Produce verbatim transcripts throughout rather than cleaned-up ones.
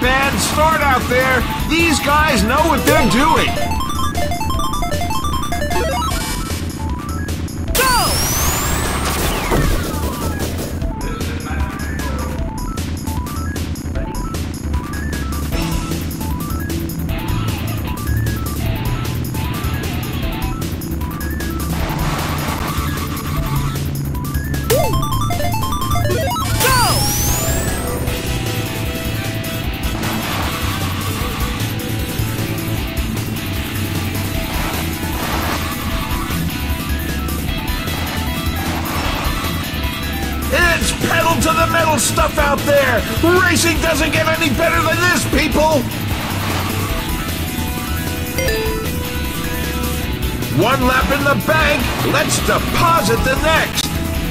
man, start out there. These guys know what they're doing. To the metal stuff out there! Racing doesn't get any better than this, people! One lap in the bank, let's deposit the next!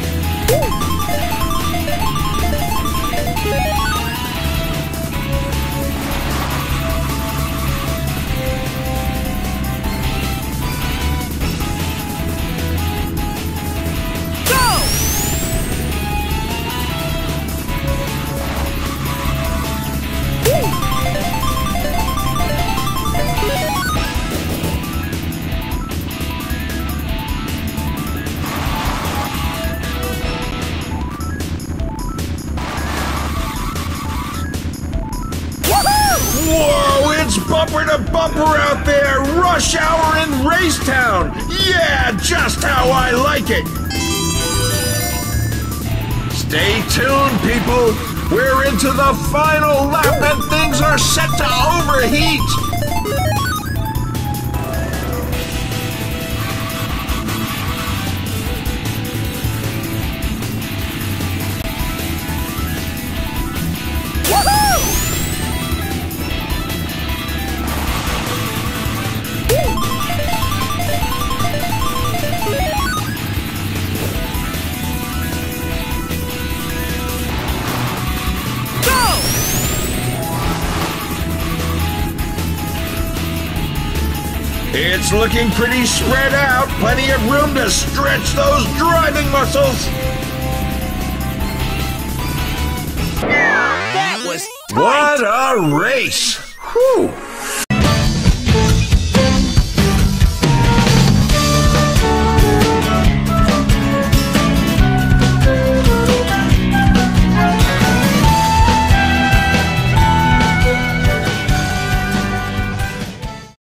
Whoa, it's bumper to bumper out there! Rush hour in Racetown! Yeah, just how I like it! Stay tuned, people! We're into the final lap and things are set to overheat! It's looking pretty spread out. Plenty of room to stretch those driving muscles. That was tight. What a race! Whew.